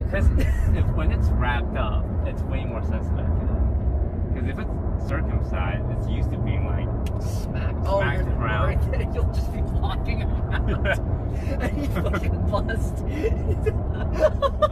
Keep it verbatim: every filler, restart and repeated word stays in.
Because if when it's wrapped up, it's way more sensitive. Because if it's circumcised, it's used to being like Smacked. Oh, Smacked you're around. right there. You'll just be walking around. And you fucking bust.